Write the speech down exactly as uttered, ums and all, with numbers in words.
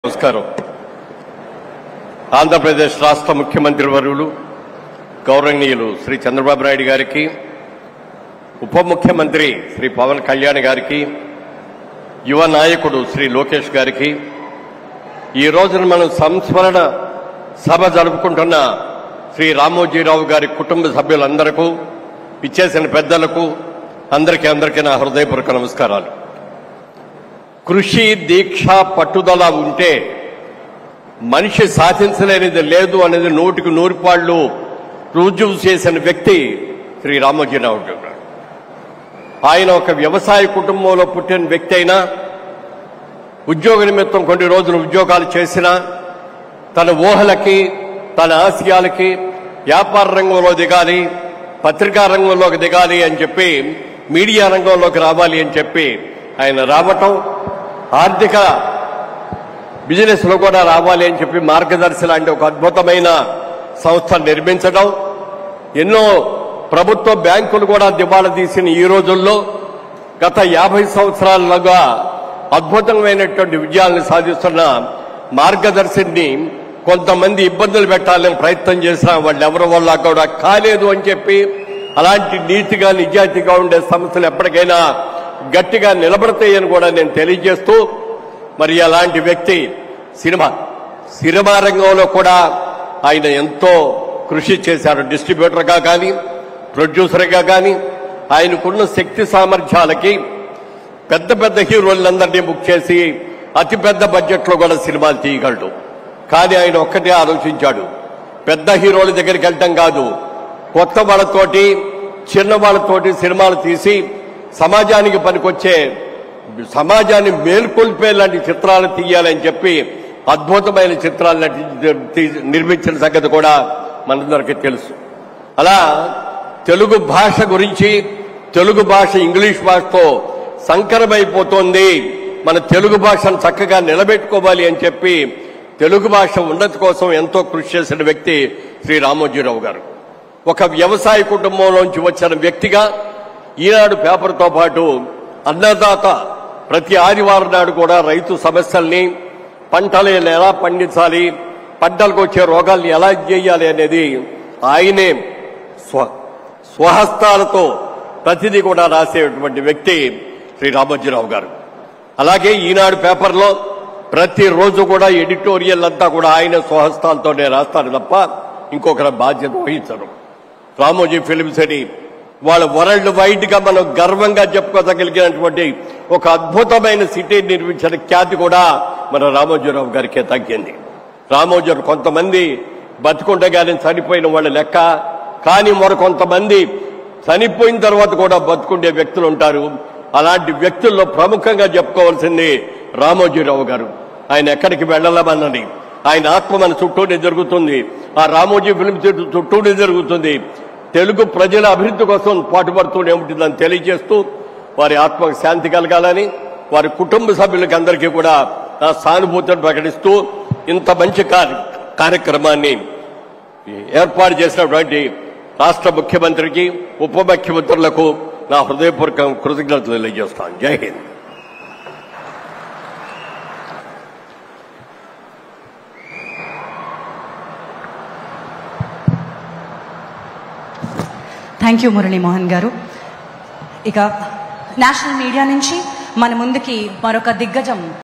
నమస్కారం. ఆంధ్రప్రదేశ్ రాష్ట్ర ముఖ్యమంత్రి వర్యులు గౌరవనీయులు శ్రీ చంద్రబాబు నాయుడు గారికి, ఉప ముఖ్యమంత్రి శ్రీ పవన్ కళ్యాణ్ గారికి, యువ నాయకుడు శ్రీ లోకేష్ గారికి, ఈ రోజున మనం సంస్మరణ సభ జరుపుకుంటున్న శ్రీ రామోజీరావు గారి కుటుంబ సభ్యులందరికీ, ఇచ్చేసిన పెద్దలకు అందరికీ అందరికీ నా హృదయపూర్వక నమస్కారాలు. కృషి, దీక్ష, పట్టుదల ఉంటే మనిషి సాధించలేనిది లేదు అనేది నూటికి నూరు పాళ్లు రుజువు చేసిన వ్యక్తి శ్రీ రామోజీరావు గారు. ఆయన ఒక వ్యవసాయ కుటుంబంలో పుట్టిన వ్యక్తి అయినా, ఉద్యోగ నిమిత్తం కొన్ని రోజులు ఉద్యోగాలు చేసినా, తన ఊహలకి తన ఆశయాలకి వ్యాపార రంగంలో దిగాలి, పత్రికా రంగంలోకి దిగాలి అని చెప్పి, మీడియా రంగంలోకి రావాలి అని చెప్పి ఆయన రావటం, ఆర్థిక బిజినెస్ లో కూడా రావాలి అని చెప్పి మార్గదర్శి లాంటి ఒక అద్భుతమైన సంస్థ నిర్మించడం, ఎన్నో ప్రభుత్వ బ్యాంకులు కూడా దివాళా తీసిన ఈ రోజుల్లో గత యాభై సంవత్సరాలుగా అద్భుతమైనటువంటి విజయాలను సాధిస్తున్న మార్గదర్శిని కొంతమంది ఇబ్బందులు పెట్టాలని ప్రయత్నం చేసినా వాళ్ళు ఎవరి వల్ల కూడా కాలేదు అని చెప్పి, అలాంటి నీతిగా నిజాయితీగా ఉండే సంస్థలు ఎప్పటికైనా గట్టిగా నిలబడతాయని కూడా నేను తెలియజేస్తూ, మరి అలాంటి వ్యక్తి సినిమా సినిమా రంగంలో కూడా ఆయన ఎంతో కృషి చేశారు. డిస్ట్రిబ్యూటర్గా కానీ, ప్రొడ్యూసర్గా కానీ, ఆయనకున్న శక్తి సామర్థ్యాలకి పెద్ద పెద్ద హీరోలందరినీ బుక్ చేసి అతిపెద్ద బడ్జెట్లో కూడా సినిమాలు తీయగలడు. కానీ ఆయన ఒక్కటే ఆలోచించాడు, పెద్ద హీరోల దగ్గరికి వెళ్ళటం కాదు, కొత్త వాళ్ళతోటి చిన్న వాళ్ళతోటి సినిమాలు తీసి సమాజానికి పనికొచ్చే, సమాజాన్ని మేల్కొల్పే లాంటి చిత్రాలు తీయాలని చెప్పి అద్భుతమైన చిత్రాలు నిర్మించిన సంగతి కూడా మనందరికీ తెలుసు. అలా తెలుగు భాష గురించి, తెలుగు భాష ఇంగ్లీష్ భాషతో సంకరమైపోతోంది, మన తెలుగు భాషను చక్కగా నిలబెట్టుకోవాలి అని చెప్పి తెలుగు భాష ఉన్నతి కోసం ఎంతో కృషి చేసిన వ్యక్తి శ్రీ రామోజీరావు గారు. ఒక వ్యవసాయ కుటుంబంలోంచి వచ్చిన వ్యక్తిగా ఈనాడు పేపర్తో పాటు అన్నదాత ప్రతి ఆదివారం నాడు కూడా రైతు సమస్యల్ని, పంటలు ఎలా పండించాలి, పంటలకు వచ్చే రోగాల్ని ఎలా చేయాలి అనేది ఆయనే స్వ స్వహస్తాలతో ప్రతిదీ కూడా రాసేటువంటి వ్యక్తి శ్రీ రామోజీరావు గారు. అలాగే ఈనాడు పేపర్లో ప్రతిరోజు కూడా ఎడిటోరియల్ అంతా కూడా ఆయన స్వహస్తాలతోనే రాస్తారు తప్ప ఇంకొకరి బాధ్యత వహించరు. రామోజీ ఫిల్మ్ సిటీ వాళ్ళ వరల్డ్ వైడ్ గా మనం గర్వంగా చెప్పుకోగలిగినటువంటి ఒక అద్భుతమైన సిటీ నిర్మించిన ఖ్యాతి కూడా మన రామోజీరావు గారికే తగ్గింది. రామోజీరావు కొంతమంది బతుకుంటే కానీ చనిపోయిన వాళ్ళ లెక్క, కానీ మరో కొంతమంది చనిపోయిన తర్వాత కూడా బతుకుండే వ్యక్తులు ఉంటారు. అలాంటి వ్యక్తుల్లో ప్రముఖంగా చెప్పుకోవాల్సింది రామోజీరావు గారు. ఆయన ఎక్కడికి వెళ్లమన్నది ఆయన ఆత్మ మన చుట్టూనే జరుగుతుంది, ఆ రామోజీ ఫిల్మ్ సిటీ చుట్టూనే జరుగుతుంది. తెలుగు ప్రజల అభివృద్ధి కోసం పాటుపడుతూనే ఉంటుందని తెలియజేస్తూ, వారి ఆత్మకు శాంతి కలగాలని, వారి కుటుంబ సభ్యులకి అందరికీ కూడా నా సానుభూతిని ప్రకటిస్తూ, ఇంత మంచి కార్యక్రమాన్ని ఏర్పాటు చేసినటువంటి రాష్ట్ర ముఖ్యమంత్రికి, ఉప ముఖ్యమంత్రులకు నా హృదయపూర్వక కృతజ్ఞతలు తెలియజేస్తాను. జై హింద్. థ్యాంక్ యూ మురళీమోహన్ గారు. ఇక నేషనల్ మీడియా నుంచి మన ముందుకి మరొక దిగ్గజం